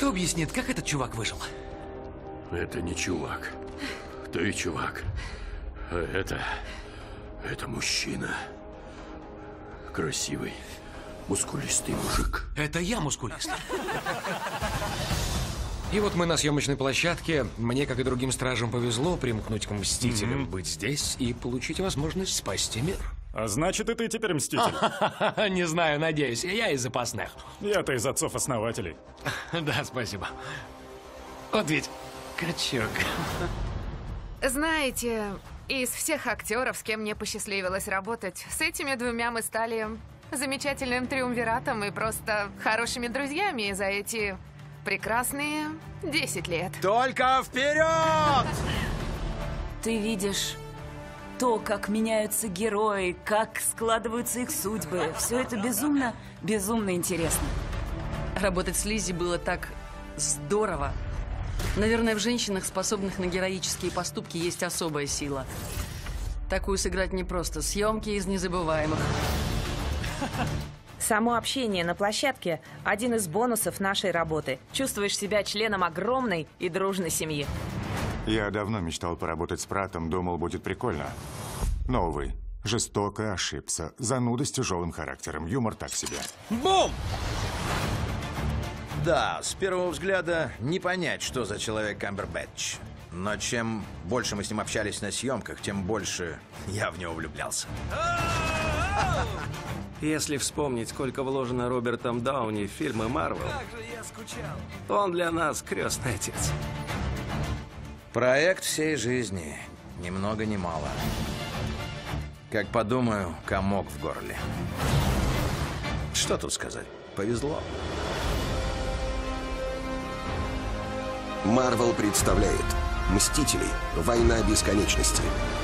Кто объяснит, как этот чувак выжил? Это не чувак. Ты чувак. А это мужчина. Красивый, мускулистый мужик. Это я мускулист. И вот мы на съемочной площадке. Мне, как и другим стражам, повезло примкнуть к Мстителям, быть здесь и получить возможность спасти мир. А значит, и ты теперь Мститель? Не знаю, надеюсь. Я из запасных. Я-то из отцов-основателей. Да, спасибо. Вот ведь качок. Знаете, из всех актеров, с кем мне посчастливилось работать, с этими двумя мы стали замечательным триумвиратом и просто хорошими друзьями за эти прекрасные 10 лет. Только вперед! Ты видишь то, как меняются герои, как складываются их судьбы. Все это безумно, безумно интересно. Работать с Лиззи было так здорово. Наверное, в женщинах, способных на героические поступки, есть особая сила. Такую сыграть непросто. Съемки из незабываемых. Само общение на площадке – один из бонусов нашей работы. Чувствуешь себя членом огромной и дружной семьи. Я давно мечтал поработать с Пратом, думал, будет прикольно. Но, увы, жестоко ошибся. Зануда с тяжелым характером, юмор так себе. Бум! Да, с первого взгляда не понять, что за человек Камбербэтч. Но чем больше мы с ним общались на съемках, тем больше я в него влюблялся. Если вспомнить, сколько вложено Робертом Дауни в фильмы Марвел, он для нас крестный отец. Проект всей жизни. Ни много ни мало. Как подумаю, комок в горле. Что тут сказать? Повезло. Марвел представляет «Мстители. Война бесконечности».